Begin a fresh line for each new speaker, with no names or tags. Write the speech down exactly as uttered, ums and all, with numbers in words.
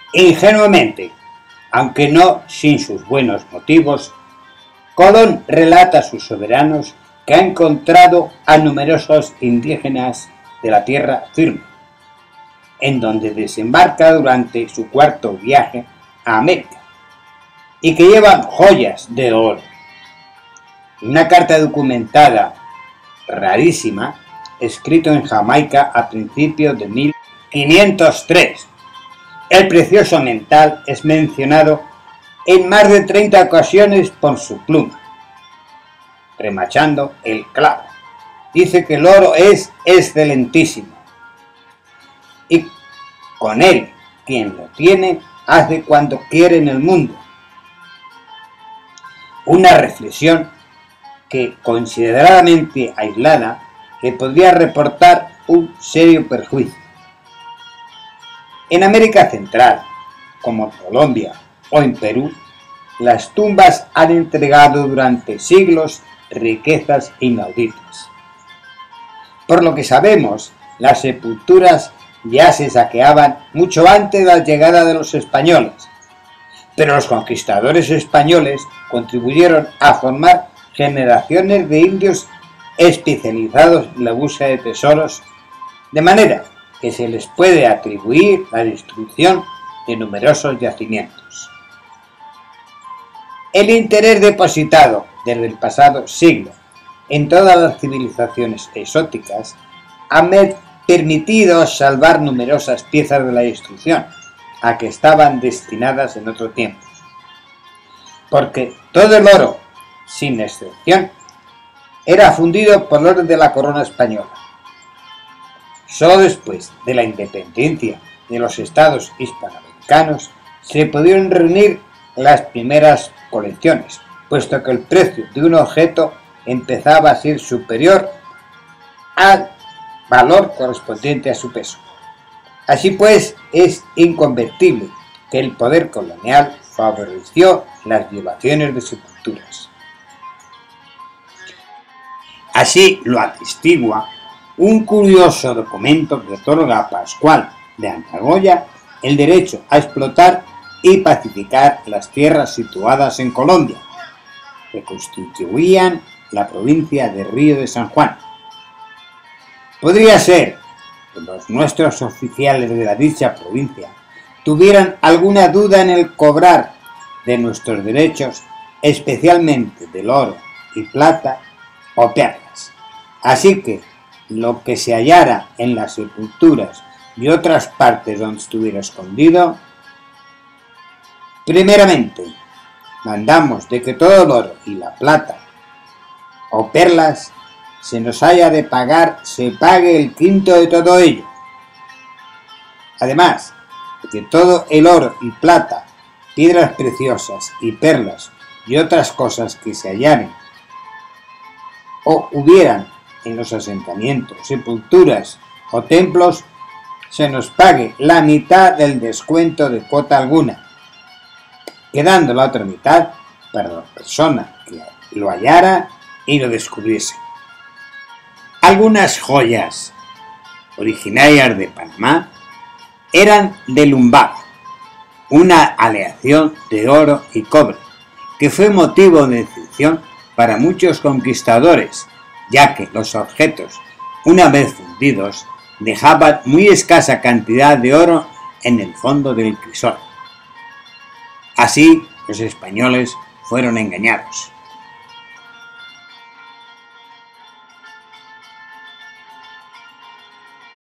Ingenuamente, aunque no sin sus buenos motivos, Colón relata a sus soberanos que ha encontrado a numerosos indígenas de la tierra firme, en donde desembarca durante su cuarto viaje a América, y que llevan joyas de oro. Una carta documentada rarísima, escrito en Jamaica a principios de mil quinientos tres. El precioso metal es mencionado en más de treinta ocasiones por su pluma, remachando el clavo. Dice que el oro es excelentísimo y con él quien lo tiene hace cuanto quiere en el mundo. Una reflexión que, consideradamente aislada, le podría reportar un serio perjuicio. En América Central, como en Colombia o en Perú, las tumbas han entregado durante siglos riquezas inauditas. Por lo que sabemos, las sepulturas ya se saqueaban mucho antes de la llegada de los españoles, pero los conquistadores españoles contribuyeron a formar generaciones de indios especializados en la búsqueda de tesoros, de manera que se les puede atribuir la destrucción de numerosos yacimientos. El interés depositado desde el pasado siglo en todas las civilizaciones exóticas ha permitido salvar numerosas piezas de la destrucción a que estaban destinadas en otro tiempo, porque todo el oro, sin excepción, era fundido por orden de la corona española. Solo después de la independencia de los estados hispanoamericanos se pudieron reunir las primeras colecciones, puesto que el precio de un objeto empezaba a ser superior al valor correspondiente a su peso. Así pues, es inconvertible que el poder colonial favoreció las violaciones de sepulturas. Así lo atestigua un curioso documento que otorga a Pascual de Antagoya el derecho a explotar y pacificar las tierras situadas en Colombia, que constituían la provincia de Río de San Juan. Podría ser que los nuestros oficiales de la dicha provincia tuvieran alguna duda en el cobrar de nuestros derechos, especialmente del oro y plata o perlas. Así que lo que se hallara en las sepulturas y otras partes donde estuviera escondido, primeramente mandamos de que todo el oro y la plata o perlas se nos haya de pagar, se pague el quinto de todo ello. Además de que todo el oro y plata, piedras preciosas y perlas y otras cosas que se hallaren o hubieran en los asentamientos, sepulturas o templos, se nos pague la mitad del descuento de cuota alguna, quedando la otra mitad para la persona que lo hallara y lo descubriese. Algunas joyas originarias de Panamá eran de lumbago, una aleación de oro y cobre, que fue motivo de decepción para muchos conquistadores, ya que los objetos, una vez fundidos, dejaban muy escasa cantidad de oro en el fondo del crisol. Así, los españoles fueron engañados.